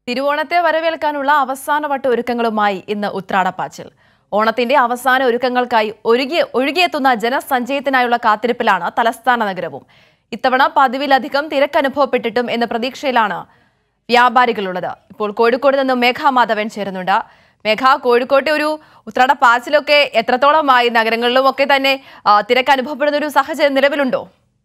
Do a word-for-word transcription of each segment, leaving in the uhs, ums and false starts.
തിരുവോണത്തെ വരവേൽക്കാനുള്ള അവസാനവട്ട ഒരുക്കങ്ങളുമായി ഇന്ന് ഉത്രാടപ്പാച്ചിൽ. ഓണത്തിന്റെ അവസാന ഒരുക്കങ്ങൾക്കായി ഒഴുകി ഒഴുകിയെത്തുന്ന ജനസഞ്ചയത്തിനായുള്ള കാത്തിരിപ്പിലാണ് തലസ്ഥാന നഗരവും. ഇത്തവണ പതിവിലധികം തിരക്കനുഭവപ്പെട്ടിട്ടും എന്ന പ്രതീക്ഷയിലാണ് വ്യാപാരികളുള്ളത്. ഇപ്പോൾ കോഴിക്കോട് നിന്നും മേഘ മാധവൻ ചേരുന്നുണ്ട്. മേഘ, കോഴിക്കോട്ടെ ഒരു ഉത്രാടപ്പാച്ചിലൊക്കെ എത്രത്തോളമായി? നഗരങ്ങളിലും ഒക്കെ തന്നെ തിരക്ക് അനുഭവപ്പെടുന്ന ഒരു സാഹചര്യം നിലവിലുണ്ടോ?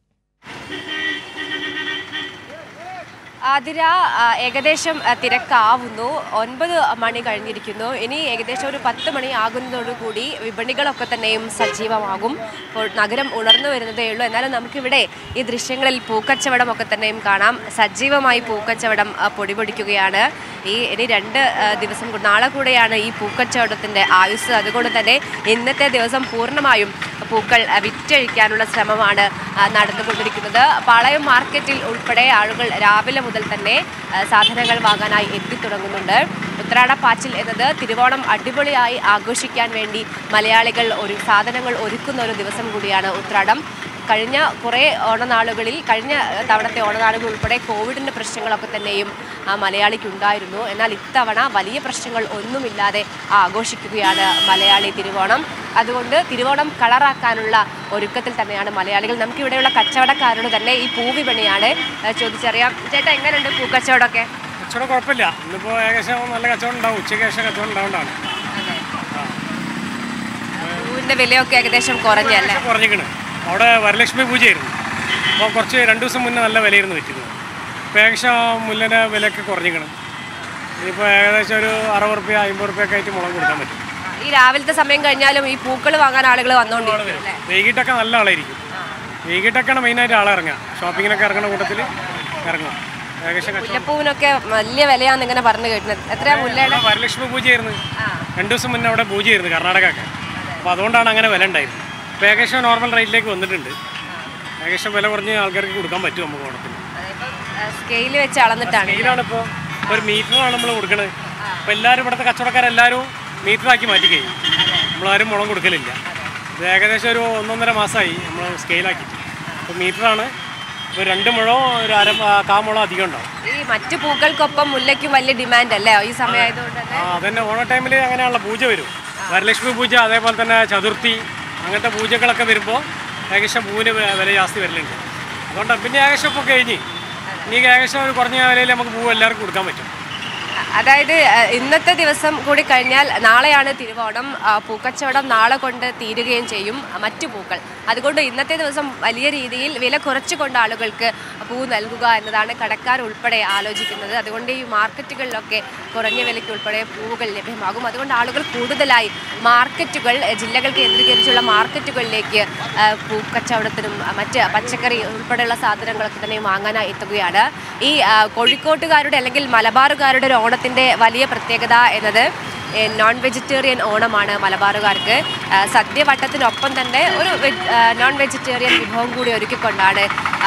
ആതിര, ഏകദേശം തിരക്കാവുന്നു. ഒൻപത് മണി കഴിഞ്ഞിരിക്കുന്നു. ഇനി ഏകദേശം ഒരു പത്ത് മണി ആകുന്നതോടുകൂടി വിപണികളൊക്കെ തന്നെയും സജീവമാകും. ഇപ്പോൾ നഗരം ഉണർന്നു വരുന്നതേ ഉള്ളൂ. എന്നാലും നമുക്കിവിടെ ഈ ദൃശ്യങ്ങളിൽ പൂക്കച്ചവടം ഒക്കെ തന്നെയും കാണാം. സജീവമായി പൂക്കച്ചവടം പൊടിപൊടിക്കുകയാണ്. ഈ ഇനി രണ്ട് ദിവസം നാളെ കൂടെയാണ് ഈ പൂക്കച്ചവടത്തിൻ്റെ ആയുസ്. അതുകൊണ്ട് തന്നെ ഇന്നത്തെ ദിവസം പൂർണ്ണമായും പൂക്കൾ വിറ്റഴിക്കാനുള്ള ശ്രമമാണ് നടന്നുകൊണ്ടിരിക്കുന്നത്. പാളയം മാർക്കറ്റിൽ ഉൾപ്പെടെ ആളുകൾ രാവിലെ മുതൽ തന്നെ സാധനങ്ങൾ വാങ്ങാനായി എത്തിത്തുടങ്ങുന്നുണ്ട്. ഉത്രാടപ്പാച്ചിൽ എന്നത് തിരുവോണം അടിപൊളിയായി ആഘോഷിക്കാൻ വേണ്ടി മലയാളികൾ ഒരു സാധനങ്ങൾ ഒരുക്കുന്ന ഒരു ദിവസം കൂടിയാണ് ഉത്രാടം. കഴിഞ്ഞ കുറേ ഓണനാളുകളിൽ കഴിഞ്ഞ തവണത്തെ ഓണനാളുകൾ ഉൾപ്പെടെ കോവിഡിൻ്റെ പ്രശ്നങ്ങളൊക്കെ തന്നെയും മലയാളിക്കുണ്ടായിരുന്നു. എന്നാൽ ഇത്തവണ വലിയ പ്രശ്നങ്ങൾ ഒന്നുമില്ലാതെ ആഘോഷിക്കുകയാണ് മലയാളി തിരുവോണം. അതുകൊണ്ട് തിരുവോണം കളറാക്കാനുള്ള ഒരുക്കത്തിൽ തന്നെയാണ് മലയാളികൾ. നമുക്കിവിടെയുള്ള കച്ചവടക്കാരോട് തന്നെ ഈ പൂവിപണിയാണ് ചോദിച്ചറിയാം. ചേട്ടാ, എങ്ങനെയുണ്ട് പൂക്കച്ചവടമൊക്കെ? കച്ചവടം കുഴപ്പമില്ല. ഇന്നിപ്പോൾ ഏകദേശം നല്ല കച്ചവടം ഉണ്ടാവും. ഉച്ചയ്ക്ക് ശേഷം കച്ചവടം ഉണ്ടാവുന്നതാണ്. പൂവിൻ്റെ വിലയൊക്കെ ഏകദേശം കുറഞ്ഞല്ലേ? കുറഞ്ഞിരിക്കണ്. അവിടെ വരലക്ഷ്മി പൂജയായിരുന്നു. അപ്പോൾ കുറച്ച് രണ്ട് ദിവസം മുന്നേ നല്ല വിലയായിരുന്നു വെച്ചിരുന്നത്. ഇപ്പോൾ ഏകദേശം മുല്ലിൻ്റെ വിലയൊക്കെ കുറഞ്ഞിരിക്കണം. ഇനിയിപ്പോൾ ഏകദേശം ഒരു അറുപത് റുപ്യ അമ്പത് റുപ്യൊക്കെ ആയിട്ട് മുളക് കൊടുക്കാൻ പറ്റും. ഈ രാവിലത്തെ സമയം കഴിഞ്ഞാലും ഈ പൂക്കൾ വാങ്ങാൻ ആളുകൾ വന്നുകൊണ്ടിരിക്കും. വൈകിട്ടൊക്കെ നല്ല ആളായിരിക്കും. വൈകിട്ടൊക്കെയാണ് മെയിനായിട്ട് ആളിറങ്ങുക. ഷോപ്പിങ്ങിനൊക്കെ ഇറങ്ങുന്ന കൂട്ടത്തിൽ ഇറങ്ങും. ഏകദേശം മുല്ലപ്പൂവിനൊക്കെ വലിയ വിലയാണെന്ന് ഇങ്ങനെ പറഞ്ഞു കേട്ടത്. എത്രയാണ് മുല്ലയുടെ? വരലക്ഷ്മി പൂജയായിരുന്നു. രണ്ട് ദിവസം മുന്നേ അവിടെ പൂജയായിരുന്നു കർണാടകയൊക്കെ. അപ്പോൾ അതുകൊണ്ടാണ് അങ്ങനെ വില ഉണ്ടായിരുന്നത്. ഇപ്പോൾ ഏകദേശം നോർമൽ റേറ്റിലേക്ക് വന്നിട്ടുണ്ട്. ഏകദേശം വില കുറഞ്ഞ് ആൾക്കാർക്ക് കൊടുക്കാൻ പറ്റും നമുക്ക് ഓണത്തിന്. സ്കെയിൽ വെച്ച് അളന്നിട്ടാണ്. സ്കെയിലാണ് ഇപ്പോൾ ഒരു മീറ്ററാണ് നമ്മൾ കൊടുക്കുന്നത്. അപ്പോൾ എല്ലാവരും ഇവിടുത്തെ കച്ചവടക്കാരെല്ലാവരും മീറ്ററാക്കി മാറ്റി കഴിഞ്ഞു. നമ്മളാരും മുളം കൊടുക്കലില്ല. ഇത് ഏകദേശം ഒരു ഒന്നൊന്നര മാസമായി നമ്മൾ സ്കെയിലാക്കിയിട്ട്. ഇപ്പോൾ മീറ്ററാണ്. ഇപ്പോൾ രണ്ട് മുഴോ ഒരു അര കാ മുളം അധികം ഉണ്ടാവും. ഈ മറ്റു പൂക്കൾക്കൊപ്പം മുല്ലയ്ക്കും വലിയ ഡിമാൻഡ് അല്ലേ ഈ സമയമായതുകൊണ്ട്? ആ അതന്നെ, ഓണ ടൈമിൽ അങ്ങനെയുള്ള പൂജ വരും. വരലക്ഷ്മി പൂജ, അതേപോലെ തന്നെ ചതുർത്ഥി, അങ്ങനത്തെ പൂജകളൊക്കെ വരുമ്പോൾ ഏകദേശം പൂവിന് വില ജാസ്തി വരലുണ്ട്. അതുകൊണ്ടാണ്. പിന്നെ ഏകദേശം ഇപ്പോൾ കഴിഞ്ഞ് ഇനി ഏകദേശം ഒരു കുറഞ്ഞ വിലയിൽ നമുക്ക് പൂവ് എല്ലാവർക്കും കൊടുക്കാൻ പറ്റും. അതായത് ഇന്നത്തെ ദിവസം കൂടി കഴിഞ്ഞാൽ നാളെയാണ് തിരുവോണം. പൂക്കച്ചവടം നാളെ കൊണ്ട് തീരുകയും ചെയ്യും മറ്റു പൂക്കൾ. അതുകൊണ്ട് ഇന്നത്തെ ദിവസം വലിയ രീതിയിൽ വില കുറച്ചുകൊണ്ട് ആളുകൾക്ക് പൂ നൽകുക എന്നതാണ് കടക്കാർ ഉൾപ്പെടെ ആലോചിക്കുന്നത്. അതുകൊണ്ട് ഈ മാർക്കറ്റുകളിലൊക്കെ കുറഞ്ഞ വിലയ്ക്ക് ഉൾപ്പെടെ പൂവുകൾ ലഭ്യമാകും. അതുകൊണ്ട് ആളുകൾ കൂടുതലായി മാർക്കറ്റുകൾ, ജില്ലകൾ കേന്ദ്രീകരിച്ചുള്ള മാർക്കറ്റുകളിലേക്ക് പൂക്കച്ചവടത്തിനും മറ്റ് പച്ചക്കറി ഉൾപ്പെടെയുള്ള സാധനങ്ങളൊക്കെ തന്നെ വാങ്ങാനായി എത്തുകയാണ്. ഈ കോഴിക്കോട്ടുകാരുടെ അല്ലെങ്കിൽ മലബാറുകാരുടെ ഒരു ഓണത്തിൻ്റെ വലിയ പ്രത്യേകത എന്നത് നോൺ വെജിറ്റേറിയൻ ഓണമാണ് മലബാറുകാർക്ക്. സദ്യവട്ടത്തിനൊപ്പം തന്നെ ഒരു നോൺ വെജിറ്റേറിയൻ വിഭവം കൂടി ഒരുക്കിക്കൊണ്ടാണ്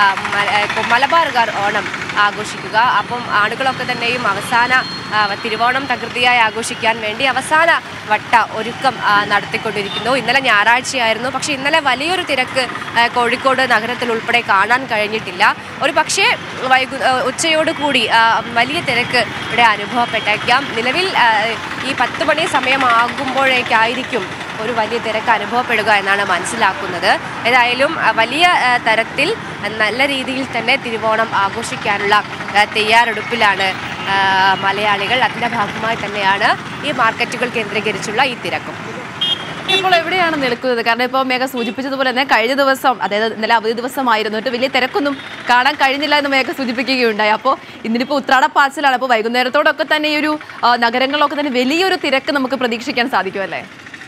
മലബാറുകാർ ഓണം ആഘോഷിക്കുക. അപ്പം ആളുകളൊക്കെ തന്നെയും അവസാന തിരുവോണം തകൃതിയായി ആഘോഷിക്കാൻ വേണ്ടി അവസാന വട്ട ഒരുക്കം നടത്തിക്കൊണ്ടിരിക്കുന്നു. ഇന്നലെ ഞായറാഴ്ചയായിരുന്നു. പക്ഷേ ഇന്നലെ വലിയൊരു തിരക്ക് കോഴിക്കോട് നഗരത്തിൽ ഉൾപ്പെടെ കാണാൻ കഴിഞ്ഞിട്ടില്ല. ഒരു പക്ഷേ വൈകു ഉച്ചയോട് കൂടി വലിയ തിരക്ക് ഇവിടെ അനുഭവപ്പെട്ടേക്കാം. നിലവിൽ ഈ പത്ത് മണി സമയമാകുമ്പോഴേക്കായിരിക്കും ഒരു വലിയ തിരക്ക് അനുഭവപ്പെടുക എന്നാണ് മനസ്സിലാക്കുന്നത്. ഏതായാലും വലിയ തരത്തിൽ നല്ല രീതിയിൽ തന്നെ തിരുവോണം ആഘോഷിക്കാനുള്ള തയ്യാറെടുപ്പിലാണ് മലയാളികൾ. അതിൻ്റെ ഭാഗമായി തന്നെയാണ് ഈ മാർക്കറ്റുകൾ കേന്ദ്രീകരിച്ചുള്ള ഈ തിരക്കും. ഇപ്പോൾ എവിടെയാണ് നിൽക്കുന്നത്? കാരണം ഇപ്പോൾ മേഘ സൂചിപ്പിച്ചതുപോലെ തന്നെ കഴിഞ്ഞ ദിവസം, അതായത് ഇന്നലെ അവധി ദിവസമായിരുന്നിട്ട് വലിയ തിരക്കൊന്നും കാണാൻ കഴിഞ്ഞില്ല എന്ന് മേഘ സൂചിപ്പിക്കുകയുണ്ടായി. അപ്പോൾ ഇന്നിപ്പോൾ ഉത്രാടപ്പാച്ചിലാണ്. അപ്പോൾ വൈകുന്നേരത്തോടൊക്കെ തന്നെ ഈ ഒരു നഗരങ്ങളിലൊക്കെ തന്നെ വലിയൊരു തിരക്ക് നമുക്ക് പ്രതീക്ഷിക്കാൻ സാധിക്കുമല്ലേ?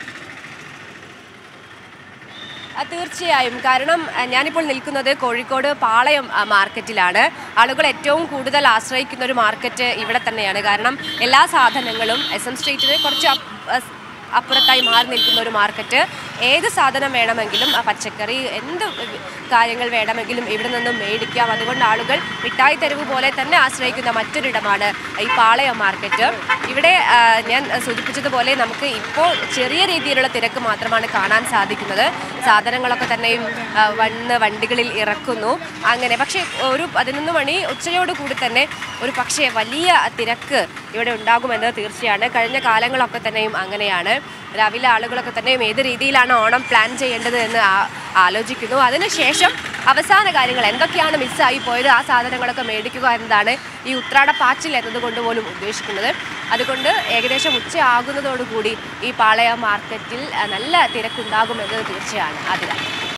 തീർച്ചയായും. കാരണം ഞാനിപ്പോൾ നിൽക്കുന്നത് കോഴിക്കോട് പാളയം മാർക്കറ്റിലാണ്. ആളുകൾ ഏറ്റവും കൂടുതൽ ആശ്രയിക്കുന്ന ഒരു മാർക്കറ്റ് ഇവിടെ തന്നെയാണ്. കാരണം എല്ലാ സാധനങ്ങളും എസ് എം സ്ട്രീറ്റിന് കുറച്ച് അപ്പുറത്തായി മാറി നിൽക്കുന്ന ഒരു മാർക്കറ്റ്. ഏത് സാധനം വേണമെങ്കിലും പച്ചക്കറി എന്ത് കാര്യങ്ങൾ വേണമെങ്കിലും ഇവിടെ നിന്നും മേടിക്കാം. അതുകൊണ്ട് ആളുകൾ മിഠായി തെരുവ് പോലെ തന്നെ ആശ്രയിക്കുന്ന മറ്റൊരിടമാണ് ഈ പാളയം മാർക്കറ്റ്. ഇവിടെ ഞാൻ സൂചിപ്പിച്ചതുപോലെ നമുക്ക് ഇപ്പോൾ ചെറിയ രീതിയിലുള്ള തിരക്ക് മാത്രമാണ് കാണാൻ സാധിക്കുന്നത്. സാധനങ്ങളൊക്കെ തന്നെയും വന്ന് വണ്ടികളിൽ ഇറക്കുന്നു അങ്ങനെ. പക്ഷേ ഒരു പതിനൊന്ന് മണി ഉച്ചയോട് കൂടി തന്നെ ഒരു പക്ഷേ വലിയ തിരക്ക് ഇവിടെ ഉണ്ടാകുമെന്നത് തീർച്ചയാണ്. കഴിഞ്ഞ കാലങ്ങളൊക്കെ തന്നെയും അങ്ങനെയാണ്. രാവിലെ ആളുകളൊക്കെ തന്നെയും ഏത് രീതിയിലാണ് ഓണം പ്ലാൻ ചെയ്യേണ്ടത് എന്ന് ആലോചിക്കുന്നു. അതിനുശേഷം അവസാന കാര്യങ്ങൾ എന്തൊക്കെയാണ് മിസ്സായി പോയത് ആ സാധനങ്ങളൊക്കെ മേടിക്കുക എന്നതാണ് ഈ ഉത്രാടപ്പാച്ചിൽ എന്നതുകൊണ്ട് പോലും ഉദ്ദേശിക്കുന്നത്. അതുകൊണ്ട് ഏകദേശം ഉച്ചയാകുന്നതോടുകൂടി ഈ പാളയം മാർക്കറ്റിൽ നല്ല തിരക്കുണ്ടാകുമെന്നത് തീർച്ചയാണ്. അതിലാണ്